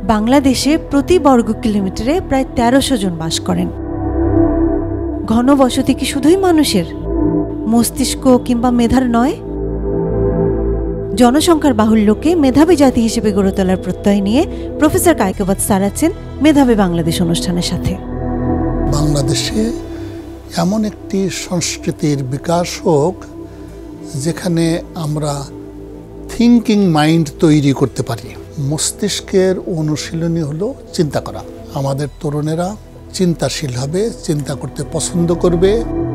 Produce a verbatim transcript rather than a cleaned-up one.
বাংলাদেশে প্রতি বর্গ কিলোমিটারে প্রায় তেরোশো জন বাস করেন। ঘনবসতি কি শুধুই মানুষের, মস্তিষ্ক কিংবা মেধার নয়? জনসংখ্যার বাহুল্যকে মেধাবী জাতি হিসেবে গড়ে তোলার প্রত্যয় নিয়ে প্রফেসর কায়কোবাদ স্যার আছেন মেধাবী বাংলাদেশ অনুষ্ঠানের সাথে। বাংলাদেশে এমন একটি সংস্কৃতির বিকাশ হোক যেখানে আমরা থিঙ্কিং মাইন্ড তৈরি করতে পারি। মস্তিষ্কের অনুশীলনী হলো চিন্তা করা। আমাদের তরুণেরা চিন্তাশীল হবে, চিন্তা করতে পছন্দ করবে।